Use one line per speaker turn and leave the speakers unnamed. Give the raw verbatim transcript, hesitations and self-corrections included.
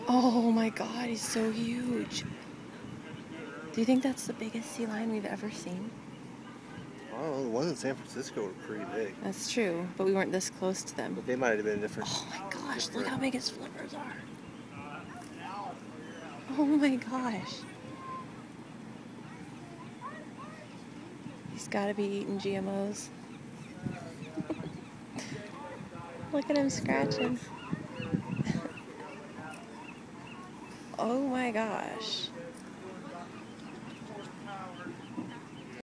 Oh my god, he's so huge. Do you think that's the biggest sea lion we've ever seen?
I don't know, the ones in San Francisco were pretty big.
That's true, but we weren't this close to them.
But they might have been different.
Oh my gosh,
different.
look how big his flippers are. Oh my gosh. He's gotta be eating G M Os. Look at him scratching. Oh my gosh.